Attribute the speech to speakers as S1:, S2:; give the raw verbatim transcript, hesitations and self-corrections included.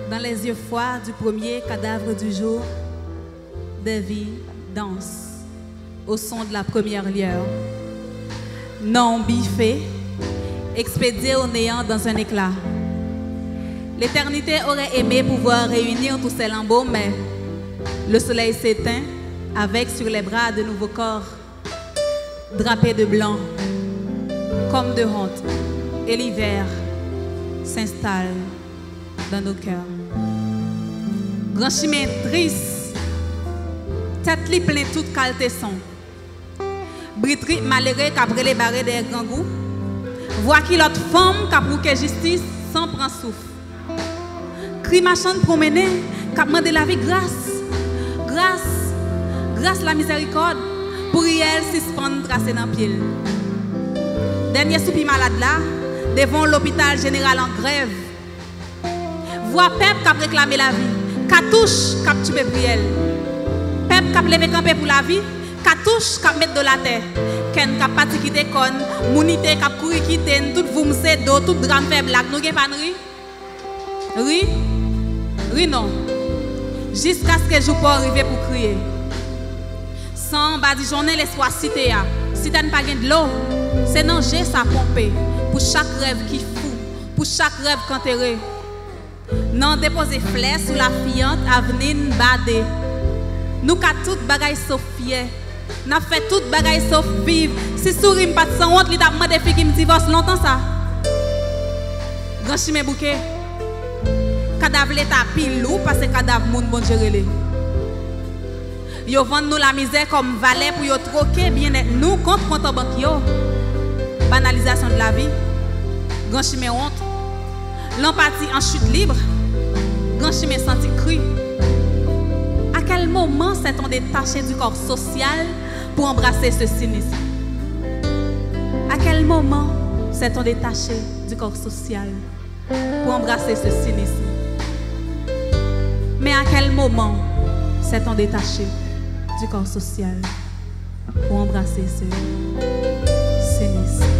S1: Dans les yeux froids du premier cadavre du jour, des vies dansent au son de la première lueur. Non biffé, expédié au néant dans un éclat. L'éternité aurait aimé pouvoir réunir tous ces lambeaux, mais le soleil s'éteint avec sur les bras de nouveaux corps, drapés de blanc, comme de honte, et l'hiver s'installe dans nos cœurs. Grand chemin triste, tête li plein toute qualité son. Britri malheureux qu'après les barrés des grands goûts. Vois qui l'autre femme qui pour que justice sans prend souffle. Cri machin promener qui demande la vie grâce. Grâce, grâce la miséricorde pour elle suspendre tracé dans pied. Dernier soupi malade là devant l'hôpital général en grève. Vois peuple qui a réclamé la vie, qui touche, qui a tué prière. Peuple qui a levé campé pour la vie, qui touche, qui a mettre de la terre. Ken qui a pas quitté con, mounité qui a couru quitter, tout vous m'sé do, tout drame faible là, nous n'avons pas de riz. Riz? Riz non. Jusqu'à ce que je puisse arriver pour crier. Sans badigeonner l'espoir cité ya. Si tu n'as pas de l'eau, c'est non j'ai ça pomper pour chaque rêve qui fou, pour chaque rêve qu'enterré. Non déposer fleurs sous la fiante avenir badé. Nous qu'a toute bagaille sauf fier. N'a fait toute bagaille sauf vivre. Si souris pas sans honte, li t'a demandé fille qui me divorce longtemps ça. Grand chimé bouquet. Cadavre l'état pile loup parce que cadavre moun bon gérer. Yo vend nous la misère comme valet pour yo troquer bien-être nous contre compte banque yo. Banalisation de la vie. Grand chimé honte. L'empathie en chute libre. Grand chimé senti cru. À quel moment s'est-on détaché du corps social pour embrasser ce cynisme? À quel moment s'est-on détaché du corps social pour embrasser ce cynisme? Mais à quel moment s'est-on détaché du corps social pour embrasser ce cynisme?